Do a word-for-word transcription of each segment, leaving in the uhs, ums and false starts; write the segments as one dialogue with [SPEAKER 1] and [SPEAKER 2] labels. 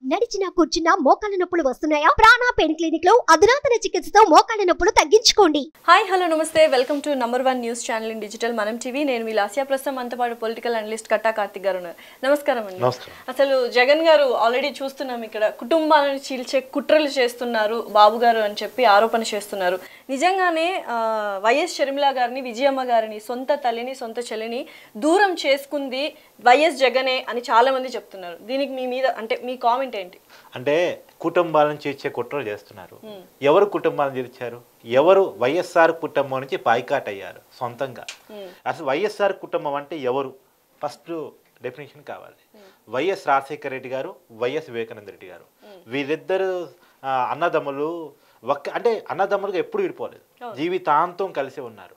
[SPEAKER 1] నడిచినా కూర్చున్నా మోకాళ్ళ నొప్పులు వస్తున్నాయా? ప్రాణ పెయిన్ క్లినిక్ లో అధునాతన చికిత్సతో మోకాళ్ళ నొప్పులు తగ్గించుకోండి.
[SPEAKER 2] హాయ్ హలో నమస్తే, welcome to number one news channel in digital Manam TV. నేను మీ లాస్యా. ప్రస్తుతం అంతా పాటు పొలిటికల్ అనలిస్ట్ కట్టా కార్తిక్ గారు ఉన్నారు. నమస్కారం అండి. అసలు జగన్ గారు ఆల్రెడీ చూస్తున్నాం, ఇక్కడ కుటుంబాలను చీల్చే కుట్రలు చేస్తున్నారు బాబు గారు అని చెప్పి ఆరోపణ చేస్తున్నారు. నిజంగానే వైఎస్ షర్మిల గారిని, విజయమ్మ గారిని, సొంత తల్లిని, సొంత చెల్లిని దూరం చేసుకుంది వైఎస్ జగనే అని చాలా మంది చెప్తున్నారు. దీనికి మీ మీద అంటే మీ కామెంట్ ఏంటి?
[SPEAKER 3] అంటే కుటుంబాలను చీల్చే కుట్రలు చేస్తున్నారు. ఎవరు కుటుంబాలను చీల్చారు? ఎవరు? వైఎస్ఆర్ కుటుంబం నుంచి బాయ్కాట్ అయ్యారు సొంతంగా. అసలు వైఎస్ఆర్ కుటుంబం అంటే ఎవరు? ఫస్ట్ డెఫినేషన్ కావాలి. వైఎస్ రాజశేఖర రెడ్డి గారు, వైఎస్ వివేకానంద రెడ్డి గారు, వీరిద్దరు అన్నదమ్ములు. ఒక్క అంటే అన్నదమ్ములుగా ఎప్పుడు విడిపోలేదు, జీవితాంతం కలిసి ఉన్నారు.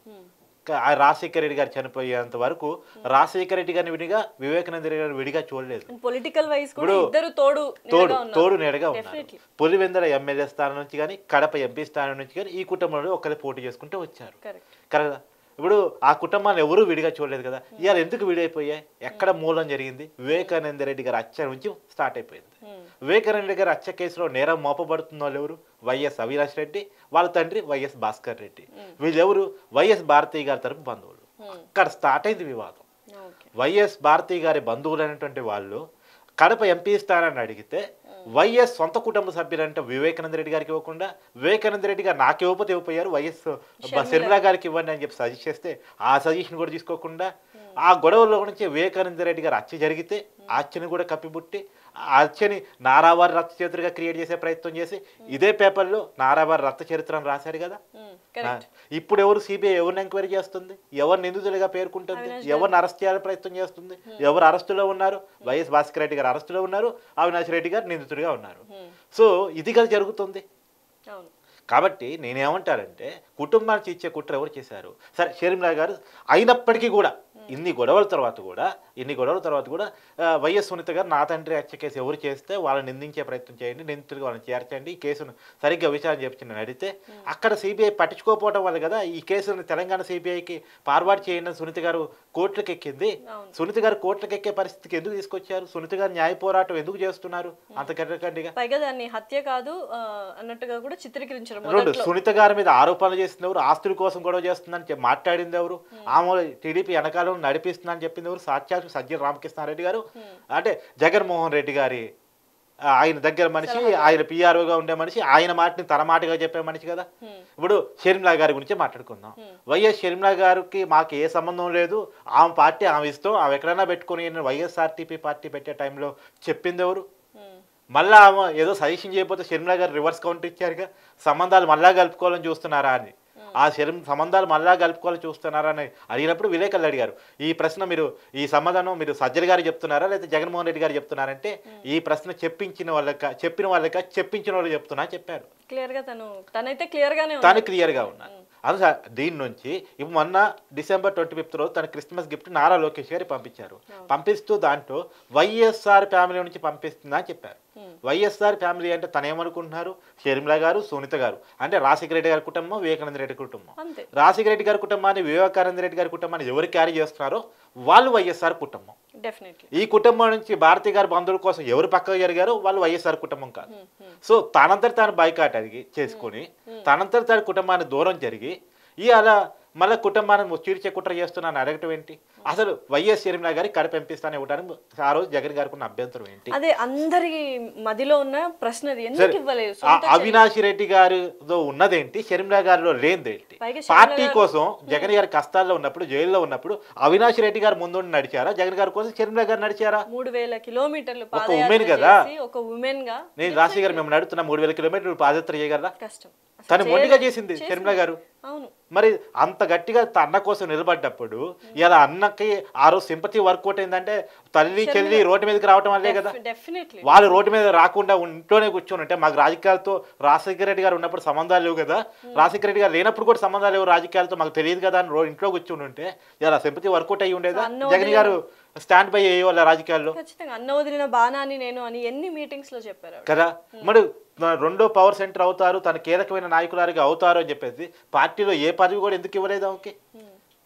[SPEAKER 3] రాజశేఖర రెడ్డి గారు చనిపోయేంత వరకు రాజశేఖర రెడ్డి గారిని విడిగా, వివేకానంద రెడ్డి గారిని విడిగా చూడలేదు.
[SPEAKER 2] పొలిటికల్ వైస్ కూడా ఇద్దరు తోడు
[SPEAKER 3] తోడు తోడు నేడగా ఉన్నారు. పులివెందుల ఎమ్మెల్యే స్థానం నుంచి కానీ, కడప ఎంపీ స్థానం నుంచి కానీ ఈ కుటుంబంలో ఒకరి పోటీ చేసుకుంటూ వచ్చారు కదా. ఇప్పుడు ఆ కుటుంబాన్ని ఎవరూ విడిగా చూడలేదు కదా. ఇవాళ ఎందుకు విడిపోయాయి? ఎక్కడ మూలం జరిగింది? వివేకానంద రెడ్డి గారి హత్య నుంచి స్టార్ట్ అయిపోయింది. వివేకానంద రెడ్డి గారి హత్య కేసులో నేరం మోపబడుతున్న వాళ్ళు ఎవరు? వైఎస్ అవినాష్ రెడ్డి, వాళ్ళ తండ్రి వైఎస్ భాస్కర్ రెడ్డి. వీళ్ళెవరు? వైఎస్ భారతి గారి తరపు బంధువులు. అక్కడ స్టార్ట్ అయింది వివాదం. వైఎస్ భారతి గారి బంధువులు అనేటువంటి వాళ్ళు కడప ఎంపీ స్థానాన్ని అడిగితే వైఎస్ సొంత కుటుంబ సభ్యులంటే వివేకానంద రెడ్డి గారికి ఇవ్వకుండా, వివేకానంద రెడ్డి గారు నాకు ఇవ్వకపోతే ఇవ్వపోయారు, వైఎస్ షర్మిల గారికి ఇవ్వండి అని చెప్పి సజెస్ట్ చేస్తే ఆ సజెషన్ కూడా తీసుకోకుండా ఆ గొడవలో నుంచి వివేకానంద రెడ్డి గారు హత్య జరిగితే ఆ హత్యని కూడా కప్పిపుట్టి ఆ హత్యని నారావారి రక్త చరిత్రగా క్రియేట్ చేసే ప్రయత్నం చేసి ఇదే పేపర్లో నారావారి రక్త చరిత్రను రాశారు కదా. ఇప్పుడు ఎవరు? సిబిఐ ఎవరిని ఎంక్వైరీ చేస్తుంది? ఎవరు నిందితులుగా పేర్కొంటుంది? ఎవరిని అరెస్ట్ చేయాలని ప్రయత్నం చేస్తుంది? ఎవరు అరెస్టులో ఉన్నారు? వైఎస్ భాస్కర్ రెడ్డి గారు అరెస్టులో ఉన్నారు, అవినాష్ రెడ్డి గారు నిందితుడిగా ఉన్నారు. సో ఇది కదా జరుగుతుంది. కాబట్టి నేనేమంటానంటే కుటుంబాన్ని చీల్చే కుట్ర ఎవరు చేశారు? సరే, షర్మిల గారు అయినప్పటికీ కూడా ఇన్ని గొడవల తర్వాత కూడా ఇన్ని గొడవల తర్వాత కూడా వైఎస్ సునీత గారు నా తండ్రి హత్య కేసు ఎవరు చేస్తే వాళ్ళని నిందించే ప్రయత్నం చేయండి, నిందితుడిగా వాళ్ళని చేర్చండి, ఈ కేసును సరిగ్గా విచారణ చేపించండి అడిగితే అక్కడ సిబిఐ పట్టించుకోకపోవడం వల్ల కదా ఈ కేసును తెలంగాణ సిబిఐకి ఫార్వర్డ్ చేయండి సునీత గారు కోర్టులకు ఎక్కింది. సునీత గారు కోర్టులకు ఎక్కే పరిస్థితికి ఎందుకు తీసుకొచ్చారు? సునీత గారు న్యాయ పోరాటం ఎందుకు చేస్తున్నారు అంత గట్టిగా?
[SPEAKER 2] పైగా దాన్ని హత్య కాదు అన్నట్టుగా కూడా చిత్రీకరించారు.
[SPEAKER 3] రెండు, సునీత గారి మీద ఆరోపణలు చేసింది ఎవరు? ఆస్తుల కోసం గొడవ చేస్తుందని మాట్లాడింది ఎవరు? ఆమె టీడీపీ వెనకాల నడిపిస్తుందని చెప్పింది ఎవరు? సాక్షాత్ సజ్జల రామకృష్ణారెడ్డి గారు, అంటే జగన్మోహన్ రెడ్డి గారి ఆయన దగ్గర మనిషి, ఆయన పిఆర్ఓగా ఉండే మనిషి, ఆయన మాటని తన మాటగా చెప్పే మనిషి కదా. ఇప్పుడు షర్మిల గారి గురించి మాట్లాడుకుందాం. వైఎస్ షర్మిల గారికి మాకు ఏ సంబంధం లేదు, ఆమె పార్టీ ఆమె ఇష్టం, ఆమె ఎక్కడైనా పెట్టుకుని వైఎస్ఆర్టీపీ పార్టీ పెట్టే టైంలో చెప్పింది ఎవరు? మళ్ళా ఆమె ఏదో సజెషన్ చేయకపోతే షర్మిల గారు రివర్స్ కౌంటర్ ఇచ్చారుగా, సంబంధాలు మళ్ళా కలుపుకోవాలని చూస్తున్నారా అని. ఆ శరీరం సంబంధాలు మళ్ళా కలుపుకోవాలని చూస్తున్నారా అని అడిగినప్పుడు విలేకరులు అడిగారు, ఈ ప్రశ్న మీరు ఈ సమాధానం మీరు సజ్జల గారు చెప్తున్నారా లేదా జగన్మోహన్ రెడ్డి గారు చెప్తున్నారంటే ఈ ప్రశ్న చెప్పించిన వాళ్ళక చెప్పిన వాళ్ళక చెప్పించిన వాళ్ళు చెప్తున్నా చెప్పారు.
[SPEAKER 2] క్లియర్ గా తను తనైతే క్లియర్ గానే
[SPEAKER 3] తను క్లియర్ గా ఉన్నారు. అది దీని నుంచి ఇప్పుడు మొన్న డిసెంబర్ ట్వంటీ ఫిఫ్త్ రోజు తన క్రిస్మస్ గిఫ్ట్ నారా లోకేష్ గారికి పంపించారు. పంపిస్తూ దాంట్లో వైఎస్ఆర్ ఫ్యామిలీ నుంచి పంపిస్తుందా అని చెప్పారు. వైఎస్ఆర్ ఫ్యామిలీ అంటే తను ఏమనుకుంటున్నారు? షర్మిల గారు, సునీత గారు అంటే రాజశేఖర రెడ్డి గారి కుటుంబం, వివేకానంద రెడ్డి కుటుంబం. రాజశేఖర రెడ్డి గారి కుటుంబాన్ని, వివేకానంద రెడ్డి గారి కుటుంబాన్ని ఎవరు క్యారీ చేస్తున్నారో వాళ్ళు వైఎస్ఆర్ కుటుంబం. ఈ కుటుంబం నుంచి భారతీయ గారి బంధువుల కోసం ఎవరు పక్కకు జరిగారో వాళ్ళు వైఎస్ఆర్ కుటుంబం కాదు. సో తనంతటి తాను బాయ్కాట్ అడిగి చేసుకుని తనంతటి తాను కుటుంబాన్ని దూరం జరిగి ఈ అలా మళ్ళీ కుటుంబాన్ని చీల్చే కుట్ర చేస్తున్నాను అడగటం ఏంటి? అసలు వైఎస్ షర్మిల గారి కడప ఎంపిస్తానే ఇవ్వడానికి ఆ రోజు జగన్ గారికి ఉన్న అభ్యంతరం ఏంటి?
[SPEAKER 2] అదే అందరి మదిలో ఉన్న ప్రశ్న.
[SPEAKER 3] అవినాష్ రెడ్డి గారితో ఉన్నదేంటి, షర్మిల గారిలో లేనిదేంటి? పార్టీ కోసం జగన్ గారి కష్టాల్లో ఉన్నప్పుడు, జైల్లో ఉన్నప్పుడు అవినాష్ రెడ్డి గారు ముందు నడిచారా? జగన్ గారి కోసం షర్మిల గారు నడిచారా?
[SPEAKER 2] మూడు వేల కిలోమీటర్లు
[SPEAKER 3] ఒక ఉమెన్ కదా,
[SPEAKER 2] ఒక ఉమెన్ గా
[SPEAKER 3] నేను రాజశేఖర్ గారు మేము నడుతున్నా మూడు వేల కిలోమీటర్లు పాదయాత్ర చేయగలరా? కష్టం. తను మొండిగా చేసింది షర్మిల గారు. మరి అంత గట్టిగా అన్న కోసం నిలబడ్డప్పుడు ఇలా అన్నకి ఆ రోజు సింపతి వర్కౌట్ అయిందంటే తల్లి చెల్లి రోడ్డు మీదకి రావటం వల్లే కదా. వాళ్ళు రోడ్డు మీద రాకుండా ఇంట్లోనే కూర్చొని ఉంటే మాకు రాజకీయాలతో రాజశేఖర రెడ్డి గారు ఉన్నప్పుడు సంబంధాలు లేవు కదా, రాజశేఖర రెడ్డి గారు లేనప్పుడు కూడా సంబంధాలు లేవు రాజకీయాలతో మాకు తెలియదు కదా అని ఇంట్లో కూర్చొని ఉంటే ఇలా సింపతి వర్కౌట్ అయ్యి ఉండేదా? జగన్ గారు స్టాండ్ బై అయ్యే వాళ్ళ రాజకీయాల్లో
[SPEAKER 2] అన్న వదిలిన బాణాన్ని నేను అని ఎన్ని మీటింగ్స్ లో చెప్పారు
[SPEAKER 3] కదా. మరి రెండో పవర్ సెంటర్ అవుతారు, తన కీలకమైన నాయకులారిగా అవుతారు అని చెప్పేసి పార్టీలో ఏ పదవి కూడా ఎందుకు ఇవ్వలేదు ఆమెకి?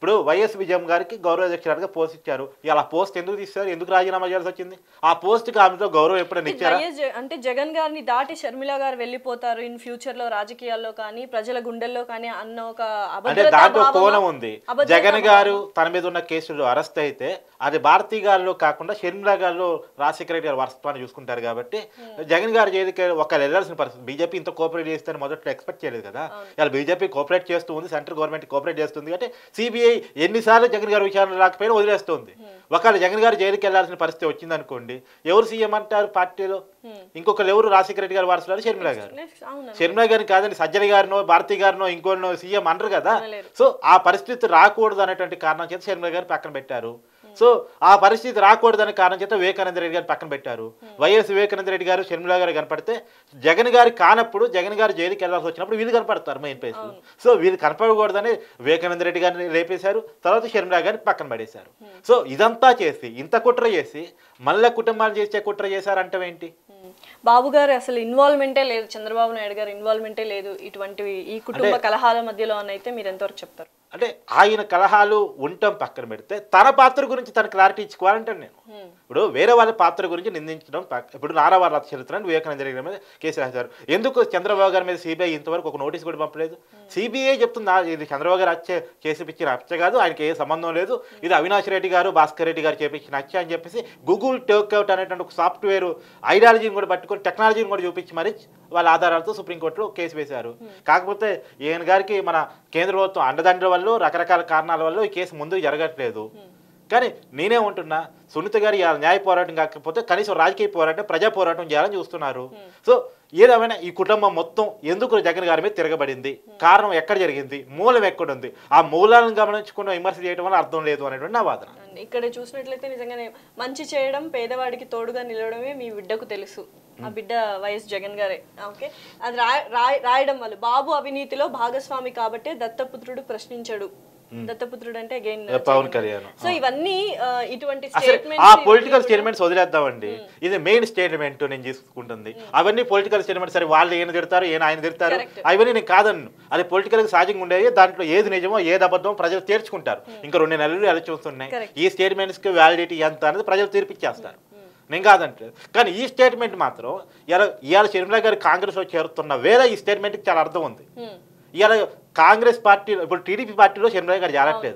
[SPEAKER 3] ఇప్పుడు వైఎస్ విజయం గారికి గౌరవ అధ్యక్షురాలుగా పోస్ట్ ఇచ్చారు. ఇలా పోస్ట్ ఎందుకు తీస్తారు, ఎందుకు రాజీనామా చేయాల్సి వచ్చింది? ఆ పోస్ట్కి ఆమెతో గౌరవం ఎప్పుడైనా ఇచ్చారా?
[SPEAKER 2] అంటే జగన్ గారిని దాటి షర్మిల గారు వెళ్ళిపోతారు ఇన్ ఫ్యూచర్ లో రాజకీయాల్లో కానీ ప్రజల గుండెల్లో కానీ అన్న ఒక
[SPEAKER 3] అంటే దాంట్లో కోణం ఉంది. జగన్ గారు తన మీద ఉన్న కేసులు అరెస్ట్ అయితే అది భారతీ గారిలో కాకుండా షర్మిల గారిలో రాజశేఖర రెడ్డి గారు వారసత్వాన్ని చూసుకుంటారు కాబట్టి జగన్ గారు జైలుకి ఒకళ్ళు వెళ్ళాల్సిన పరిస్థితి. బీజేపీ ఇంత కోఆపరేట్ చేస్తారని మొదట్లో ఎక్స్పెక్ట్ చేయలేదు కదా. ఇలా బీజేపీ కోఆపరేట్ చేస్తూ ఉంది, సెంట్రల్ గవర్నమెంట్ కోఆపరేట్ చేస్తుంది అంటే సిబిఐ ఎన్నిసార్లు జగన్ గారు విచారణ రాకపోయినా వదిలేస్తుంది. ఒకవేళ జగన్ గారు జైలుకి వెళ్లాల్సిన పరిస్థితి వచ్చింది అనుకోండి, ఎవరు సీఎం అంటారు పార్టీలో? ఇంకొకరు ఎవరు? రాజశేఖర రెడ్డి గారు వారసులు షర్మిల గారు. షర్మిల గారిని కాదండి, సజ్జల గారినో భారతీ గారినో ఇంకోనో సీఎం అనరు కదా. సో ఆ పరిస్థితి రాకూడదు అనేటువంటి కారణం చేత షర్మిల గారిని పక్కన పెట్టారు. సో ఆ పరిస్థితి రాకూడదనే కారణం చేత వివేకానంద రెడ్డి గారిని పక్కన పెట్టారు. వైఎస్ వివేకానంద రెడ్డి గారు షర్మిల గారు కనపడితే జగన్ గారు కానప్పుడు జగన్ గారు జైలుకి వెళ్ళాల్సి వచ్చినప్పుడు వీళ్ళు కనపడతారు మెయిన్ ప్లేస్. సో వీళ్ళు కనపడకూడదని వివేకానంద రెడ్డి గారిని లేపేశారు, తర్వాత షర్మిల గారిని పక్కన పడేశారు. సో ఇదంతా చేసి ఇంత కుట్ర చేసి మళ్ళీ కుటుంబాలు చేసే కుట్ర చేశారంటే ఏంటి?
[SPEAKER 2] బాబు గారు అసలు ఇన్వాల్వ్మెంటే లేదు, చంద్రబాబు నాయుడు గారు ఇన్వాల్వ్మెంటే లేదు ఇటువంటివి ఈ కుటుంబ కలహాల మధ్యలో అని అయితే మీరు ఎంతవరకు చెప్తారు?
[SPEAKER 3] అంటే ఆయన కలహాలు ఉండటం పక్కన పెడితే తన పాత్ర గురించి తన క్లారిటీ ఇచ్చుకోవాలంటాను నేను. ఇప్పుడు వేరే వాళ్ళ పాత్ర గురించి నిందించడం, ఇప్పుడు నారావారి రథ చరిత్రను వివేకానంద రెడ్డి మీద కేసు రాశారు. ఎందుకు చంద్రబాబు గారి మీద సిబిఐ ఇంతవరకు ఒక నోటీస్ కూడా పంపలేదు? సిబిఐ చెప్తుంది ఇది చంద్రబాబు గారు హత్య చేసిపించిన హత్య కాదు, ఆయనకి ఏ సంబంధం లేదు, ఇది అవినాష్ రెడ్డి గారు భాస్కర్ రెడ్డి గారు చేపించిన హత్య అని చెప్పేసి గూగుల్ టేక్అవుట్ అనేటువంటి ఒక సాఫ్ట్వేర్ ఐడియాలజీని కూడా పట్టుకొని టెక్నాలజీని కూడా చూపించి మరి వాళ్ళ ఆధారాలతో సుప్రీంకోర్టులో కేసు వేశారు. కాకపోతే ఈయన గారికి మన కేంద్ర ప్రభుత్వం అండదండల వల్ల రకరకాల కారణాల వల్ల ఈ కేసు ముందుకు జరగట్లేదు. కానీ నేనే ఉంటున్నా, సునీత గారు న్యాయ పోరాటం కాకపోతే కనీసం రాజకీయ పోరాటం, ప్రజా పోరాటం చేయాలని చూస్తున్నారు. సో ఏదేమైనా ఈ కుటుంబం మొత్తం ఎందుకు జగన్ గారి మీద తిరగబడింది, కారణం ఎక్కడ జరిగింది, మూలం ఎక్కడుంది, ఆ మూలాలను గమనించుకున్న విమర్శ చేయడం వల్ల అర్థం లేదు అనేటువంటి నా వాదన.
[SPEAKER 2] ఇక్కడ చూసినట్లయితే నిజంగానే మంచి చేయడం, పేదవాడికి తోడుగా నిలవడమే మీ బిడ్డకు తెలుసు. ఆ బిడ్డ వైఎస్ జగన్ గారే. ఓకే, అది రాయడం వల్ల బాబు అవినీతిలో భాగస్వామి కాబట్టి దత్తపుత్రుడు ప్రశ్నించడు. దత్తపుత్రుడు అంటే అగైన్
[SPEAKER 3] పవన్ కళ్యాణ్.
[SPEAKER 2] సో ఇవన్నీ ఇటువంటి
[SPEAKER 3] ఆ పొలిటికల్ స్టేట్మెంట్స్ వదిలేద్దామండి, ఇది మెయిన్ స్టేట్మెంట్ నేను తీసుకుంటుంది. అవన్నీ పొలిటికల్ స్టేట్మెంట్. సరే వాళ్ళు ఏం తిడతారు, ఏం ఆయన తిడతారు, అవన్నీ నేను కాదన్ను. అది పొలిటికల్ సహజంగా ఉండేవి. దాంట్లో ఏది నిజమో ఏది అబద్ధమో ప్రజలు తేర్చుకుంటారు. ఇంకా రెండు నెలలు ఎలా చూస్తున్నాయి ఈ స్టేట్మెంట్స్ కి వ్యాలిడిటీ ఎంత అనేది ప్రజలు తీర్పిచ్చేస్తారు, నేను కాదంటే. కానీ ఈ స్టేట్మెంట్ మాత్రం ఇవాళ ఇవాళ షర్మిల గారు కాంగ్రెస్ లో చేరుతున్న వేరే ఈ స్టేట్మెంట్కి చాలా అర్థం ఉంది. ఇవాళ కాంగ్రెస్ పార్టీ, ఇప్పుడు టీడీపీ పార్టీలో షర్మిల గారు జారట్లేదు,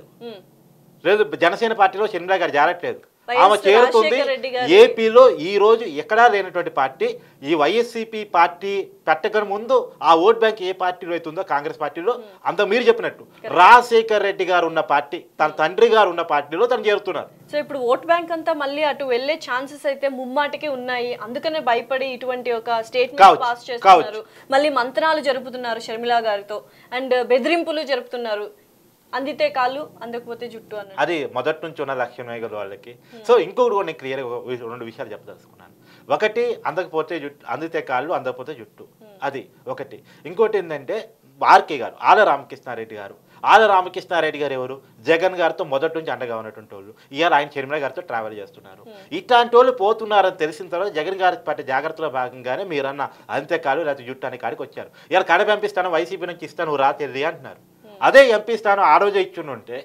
[SPEAKER 3] లేదు జనసేన పార్టీలో షర్మిల గారు జారట్లేదు, ఆమె చేరుతుంది ఏపీలో ఈ రోజు ఎక్కడా లేనటువంటి పార్టీ. ఈ వైఎస్సీపీ పార్టీ పెట్టకని ముందు ఆ ఓట్ బ్యాంక్ ఏ పార్టీలో అవుతుందో కాంగ్రెస్ పార్టీలో, అంత మీరు చెప్పినట్టు రాజశేఖర్ రెడ్డి గారు ఉన్న పార్టీ, తన తండ్రి గారు ఉన్న పార్టీలో తను చేరుతున్నారు.
[SPEAKER 2] సో ఇప్పుడు ఓట్ బ్యాంక్ అంతా మళ్ళీ అటు వెళ్లే ఛాన్సెస్ అయితే ముమ్మాటికి ఉన్నాయి. అందుకనే భయపడి ఇటువంటి ఒక స్టేట్మెంట్ పాస్ చేస్తున్నారు, మళ్ళీ మంత్రాలు జరుపుతున్నారు షర్మిల గారితో, అండ్ బెదిరింపులు జరుపుతున్నారు. అందితే కాళ్ళు, అందకపోతే జుట్టు అన్న
[SPEAKER 3] అది మొదటి నుంచి ఉన్న లక్ష్యమే కదా వాళ్ళకి. సో ఇంకొకటి కూడా నేను క్లియర్గా రెండు విషయాలు చెప్పదలుచుకున్నాను. ఒకటి అందకపోతే జుట్టు, అందితే కాళ్ళు, అందకపోతే జుట్టు, అది ఒకటి. ఇంకోటి ఏంటంటే ఆర్కే గారు, ఆల రామకృష్ణారెడ్డి గారు. ఆల రామకృష్ణారెడ్డి గారు ఎవరు? జగన్ గారితో మొదటి నుంచి అండగా ఉన్నటువంటి వాళ్ళు. ఇవాళ ఆయన షర్మిల గారితో ట్రావెల్ చేస్తున్నారు. ఇట్లాంటి వాళ్ళు పోతున్నారని తెలిసిన తర్వాత జగన్ గారి పట్టే జాగ్రత్తలో భాగంగానే మీరన్న అంతేకాలు లేకపోతే జుట్టు అనే కాడికి వచ్చారు. ఇవాళ కడ పంపిస్తాను, వైసీపీ నుంచి ఇస్తాను, నువ్వు రా తెలియ అంటున్నారు. అదే ఎంపీ స్థానం ఆ రోజే ఇచ్చుంటే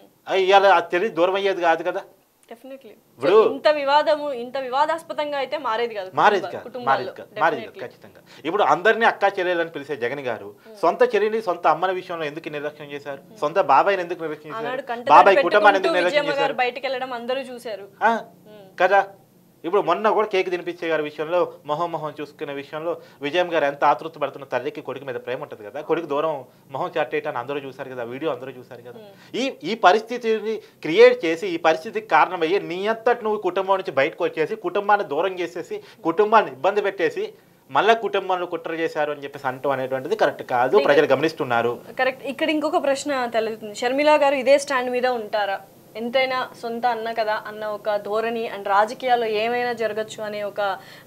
[SPEAKER 3] ఇవాళ అది తెలియదు, దూరం అయ్యేది కాదు కదా.
[SPEAKER 2] ఇంత వివాదము ఇంత వివాదాస్పదంగా అయితే మారేది కాదు,
[SPEAKER 3] మారేది కాదు, మారేది కాదు, మారేది కాదు ఖచ్చితంగా. ఇప్పుడు అందరినీ అక్కా చెల్లెలని పిలిచే జగన్ గారు సొంత చెల్లిని, సొంత అమ్మల విషయంలో ఎందుకు నిర్లక్ష్యం చేశారు? సొంత బాబాయ్ని ఎందుకు నిర్లక్ష్యం చేశారు? బాబాయ్ కుటుంబాన్ని ఎందుకు నిర్లక్ష్యం చేశారు?
[SPEAKER 2] బయటకు వెళ్ళడం అందరూ చూశారు
[SPEAKER 3] కదా. ఇప్పుడు మొన్న కూడా కేక్ తినిపించే గారి విషయంలో మొహం మొహం చూసుకునే విషయంలో విజయం గారు ఎంత ఆతృత పడుతున్న తల్లికి కొడుకు మీద ప్రేమ ఉంటుంది కదా, కొడుకు దూరం మొహం చాటేయటాన్ని అందరూ చూశారు కదా, వీడియో అందరూ చూశారు కదా. ఈ ఈ పరిస్థితిని క్రియేట్ చేసి ఈ పరిస్థితికి కారణమయ్యే నీ అంతటి నువ్వు కుటుంబం నుంచి బయటకు వచ్చేసి కుటుంబాన్ని దూరం చేసేసి కుటుంబాన్ని ఇబ్బంది పెట్టేసి మళ్ళా కుటుంబంలో కుట్ర చేశారు అని చెప్పేసి అంటూ అనేటువంటిది కరెక్ట్ కాదు, ప్రజలు గమనిస్తున్నారు.
[SPEAKER 2] కరెక్ట్. ఇక్కడ ఇంకొక ప్రశ్న తలెత్తుంది, షర్మిల గారు ఇదే స్టాండ్ మీద ఉంటారా? ఎంతైనా సొంత అన్న కదా అన్న ఒక ధోరణి అండ్ రాజకీయాల్లో ఏమైనా జరగచ్చు అనే ఒక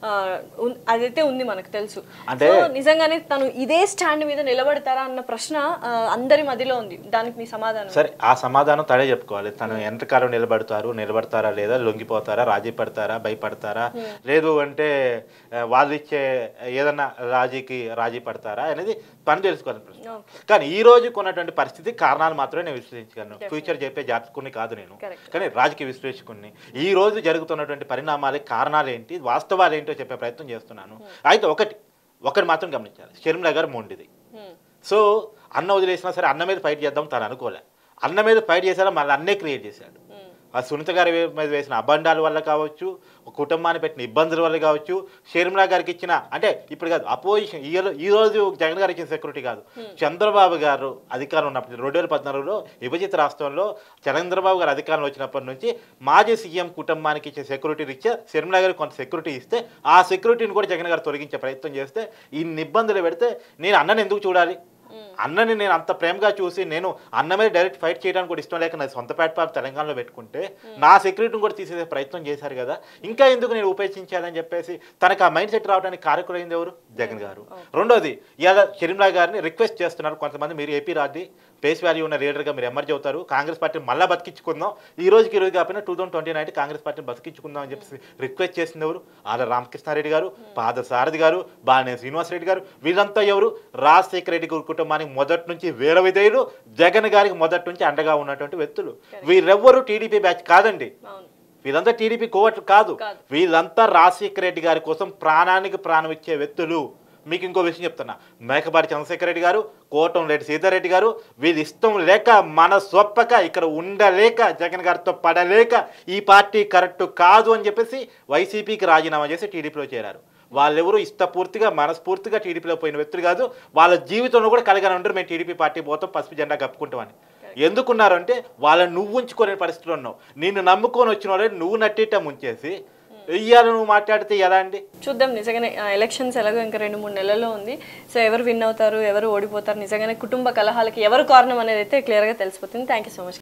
[SPEAKER 2] అదైతే ఉంది మనకు తెలుసు. అంటే నిజంగానే తను ఇదే స్టాండ్ మీద నిలబడతారా అన్న ప్రశ్న అందరి మధ్యలో ఉంది. దానికి మీ సమాధానం?
[SPEAKER 3] సరే, ఆ సమాధానం తనే చెప్పుకోవాలి. తను ఎంతకాలం నిలబడతారు, నిలబడతారా లేదా, లొంగిపోతారా, రాజీ పడతారా, భయపడతారా, లేదు అంటే వాళ్ళు ఇచ్చే ఏదన్నా రాజీకి రాజీ పడతారా అనేది పని తెలుసుకోవాలని ప్రశ్న. కానీ ఈ రోజు కొన్నటువంటి పరిస్థితి కారణాలు మాత్రమే నేను విశ్లేషించగలను. ఫ్యూచర్ చెప్పే జాతకుని కాదు నేను, కానీ రాజకీయ విశ్లేషకుని. ఈ రోజు జరుగుతున్నటువంటి పరిణామాలకి కారణాలు ఏంటి, వాస్తవాలు ఏంటో చెప్పే ప్రయత్నం చేస్తున్నాను. అయితే ఒకటి ఒకటి మాత్రం గమనించాలి, షర్మిల గారు మొండిది. సో అన్న వదిలేసినా సరే అన్న మీద ఫైట్ చేద్దాం తను అనుకోలే. అన్న మీద ఫైట్ చేశారా మళ్ళీ అన్నే క్రియేట్ చేశాడు. ఆ సునీత గారి మీద వేసిన అబండాల వల్ల కావచ్చు, కుటుంబాన్ని పెట్టిన ఇబ్బందుల వల్ల కావచ్చు, షర్మిల గారికి ఇచ్చిన అంటే ఇప్పుడు కాదు అపోజిషన్ ఈ ఈ రోజు జగన్ గారు ఇచ్చిన సెక్యూరిటీ కాదు, చంద్రబాబు గారు అధికారం ఉన్నప్పుడు రెండు వేల పద్నాలుగులో విభజిత రాష్ట్రంలో చంద్రబాబు గారు అధికారం వచ్చినప్పటి నుంచి మాజీ సీఎం కుటుంబానికి ఇచ్చే సెక్యూరిటీ ఇచ్చే షర్మిల గారికి కొంత సెక్యూరిటీ ఇస్తే ఆ సెక్యూరిటీని కూడా జగన్ గారు తొలగించే ప్రయత్నం చేస్తే ఇన్ని ఇబ్బందులు పెడితే నేను అన్నని ఎందుకు చూడాలి? అన్నని నేను అంత ప్రేమగా చూసి నేను అన్న మీద డైరెక్ట్ ఫైట్ చేయడానికి కూడా ఇష్టం లేక నా సొంత ప్లాట్ఫామ్ తెలంగాణలో పెట్టుకుంటే నా సెక్యూరిటీని కూడా తీసేసే ప్రయత్నం చేశారు కదా, ఇంకా ఎందుకు నేను ఉపేక్షించాలని చెప్పేసి తనకు ఆ మైండ్ సెట్ రావడానికి కారకులైంది ఎవరు? జగన్ గారు. రెండోది, ఇవాళ షర్మిల గారిని రిక్వెస్ట్ చేస్తున్నారు కొంతమంది, మీరు ఏపీ రాజీ ఫేస్ వాల్యూ ఉన్న లీడర్గా మీరు ఎమర్జీ అవుతారు, కాంగ్రెస్ పార్టీని మళ్ళీ బతికించుకుందాం, ఈ రోజుకి ఈ రోజు కాకపోయినా two thousand twenty nine Congress పార్టీని బతికించుకుందాం అని చెప్పేసి రిక్వెస్ట్ చేసింది ఎవరు? ఆళ్ళ రామకృష్ణారెడ్డి గారు, పాదసారథి గారు, బాలినేని శ్రీనివాసరెడ్డి గారు. వీళ్ళంతా ఎవరు? రాజశేఖర రెడ్డి గారి కుటుంబానికి మొదటి నుంచి వీర విధేయులు, జగన్ గారికి మొదటి నుంచి అండగా ఉన్నటువంటి వ్యక్తులు. వీరెవ్వరు టీడీపీ బ్యాచ్ కాదండి, వీళ్ళంతా టీడీపీ కోవట్లు కాదు, వీళ్ళంతా రాజశేఖర రెడ్డి గారి కోసం ప్రాణానికి ప్రాణం ఇచ్చే వ్యక్తులు. మీకు ఇంకో విషయం చెప్తున్నా, మేకపాటి చంద్రశేఖర రెడ్డి గారు, కోటంరెడ్డి సీతారెడ్డి గారు వీళ్ళు ఇష్టం లేక మన సొప్పక ఇక్కడ ఉండలేక జగన్ గారితో పడలేక ఈ పార్టీ కరెక్ట్ కాదు అని చెప్పేసి వైసీపీకి రాజీనామా చేసి టీడీపీలో చేరారు. వాళ్ళెవరు ఇష్టపూర్తిగా మనస్ఫూర్తిగా టీడీపీలో పోయిన వ్యక్తులు కాదు, వాళ్ళ జీవితంలో కూడా కలిగానే ఉంటారు మేము టీడీపీ పార్టీ పోతాం పసుపు జెండా కప్పుకుంటామని. ఎందుకున్నారంటే వాళ్ళని నువ్వు ఉంచుకునే పరిస్థితులు ఉన్నావు, నిన్ను నమ్ముకొని వచ్చిన వాళ్ళని నువ్వు నట్టేట ముంచేసి ఇయ్యాలి నువ్వు మాట్లాడితే ఎలా అండి?
[SPEAKER 2] చూద్దాం. నిజంగానే ఎలక్షన్స్ ఎలాగో ఇంకా రెండు మూడు నెలల్లో ఉంది. సో ఎవరు విన్ అవుతారు, ఎవరు ఓడిపోతారు, నిజంగానే కుటుంబ కలహాలకి ఎవరు కారణం అనేది అయితే క్లియర్గా తెలిసిపోతుంది. Thank you so much.